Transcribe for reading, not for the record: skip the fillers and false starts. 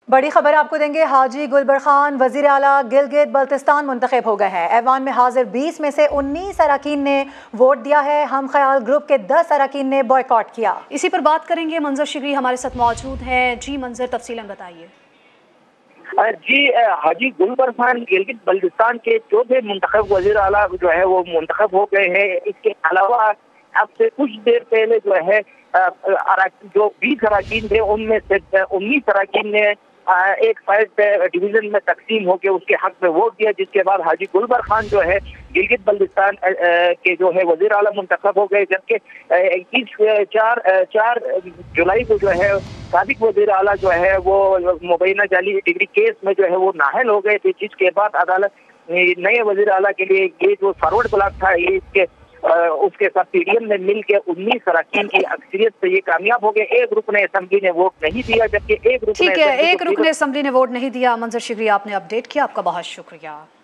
بڑی خبر آپ کو دیں گے، حاجی گلبر خان وزیر اعلیٰ گلگت بلتستان منتخب ہو گئے ہیں۔ ایوان میں حاضر 20 میں سے 19 اراکین نے ووٹ دیا ہے۔ ہم خیال گروپ کے 10 اراکین نے بائیکاٹ کیا۔ اسی پر بات کریں گے، منظر شگری ہمارے ساتھ موجود ہیں۔ جی منظر، تفصیلاً بتائیے۔ جی حاجی گلبر خان گلگت بلتستان کے چوتھے منتخب وزیر اعلیٰ جو ہے وہ منتخب ہو گئے ہیں۔ اس کے علاوہ اب سے کچھ دیر پہلے جو ہے جو 20 اراکین تھے ان میں سے 19 اراکین نے ایک فائد ڈویژن میں تقسیم ہو کے اس کے حق میں ووٹ دیا، جس کے بعد حاجی گلبر خان جو ہے گلگت بلتستان کے جو ہے وزیر اعلیٰ منتخب ہو گئے، جبکہ 4 جولائی کو جو ہے سابق وزیر اعلیٰ جو ہے وہ مبینہ جعلی ڈگری کیس میں جو ہے وہ نااہل ہو گئے تھے، جس کے بعد عدالت نئے وزیر اعلیٰ کے لیے یہ جو فارورڈ بلاک تھا اس کے ساتھ پی ڈی ایم نے مل کے 19 اراکین کی اکثریت سے یہ کامیاب ہو گئے۔ ایک رکن اسمبلی نے ووٹ نہیں دیا، جبکہ ایک رکن اسمبلی نے ووٹ نہیں دیا۔ منظر شگری آپ نے اپڈیٹ کیا، آپ کا بہت شکریہ۔